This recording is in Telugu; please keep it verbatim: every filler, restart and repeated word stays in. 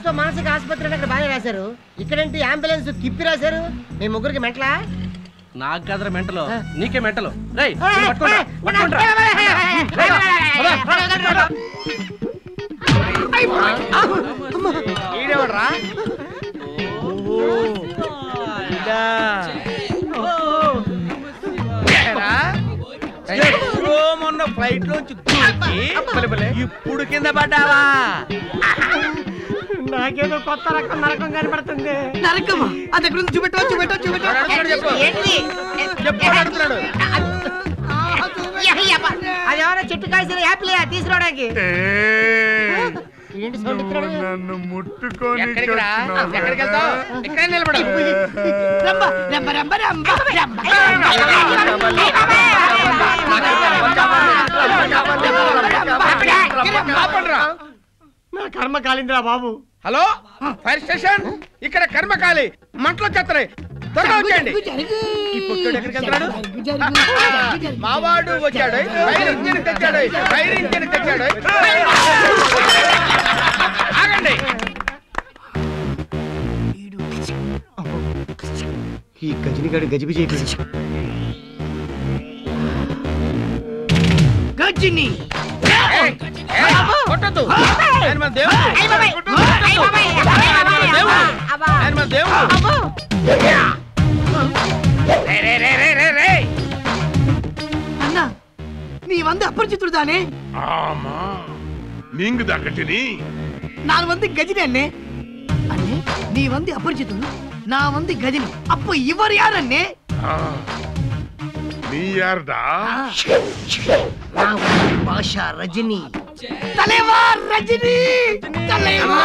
తో మానసిక ఆసుపత్రి అక్కడ బాగా రాశారు, ఇక్కడేంటి అంబులెన్స్ తిప్పి రాశారు? మీ ముగ్గురికి మెంటలా? నాకు కదరా మెంటలో, నీకే మెంటలో. రేయ్ ఈడేవడ్రా? మొన్న ఫ్లైట్ లోంచి ఇప్పుడు కింద పడ్డావా? నాకేదో కొత్త రకం నరకం కనబడుతుంది. నరకమా? ఆ దగ్గర నుంచి చూపెట్టవా చూపెట్టవా చూపెట్టవా అది ఎవరో చెట్టు కాసిన యాప్లే తీసుకురావడానికి. నన్ను ముట్టుకొని ఎక్కడికి వెళ్తావు? ఇక్కడ నిలబడు. నా కర్మ కాలిందిరా బాబు. హలో ఫైర్ స్టేషన్, ఇక్కడ కర్మకాలి, మంటలు చెత్తరాయి, త్వరగా వచ్చేయండి. ఈ పుట్టుడు ఎక్కడికి వెళ్తాడు? మావాడు వచ్చాడు, ఫైర్ ఇంజిన్ తెచ్చాడు, ఫైర్ ఇంజిన్ తెచ్చాడు. ఆగండి. ఈ గజనిగాడు గజిబిజి అయిపోయింది. గజిని కొట్టద్దు, ఆయన మన దేవుడు, ఆయన మన దేవుడు. அண்ணா நீ வந்து அபரிச்சித்துடு தானே? ஆமா, நீங்க தான் கஜினி. நான் வந்து கஜினி அண்ணே. அண்ணே நீ வந்து அபரிச்சித்துடு, நான் வந்து கஜினி. அப்ப இவர் யார் அண்ணே? நீ யார்டா? நான் பாஷா ரஜினி. தலைவா ரஜினி, தலைவா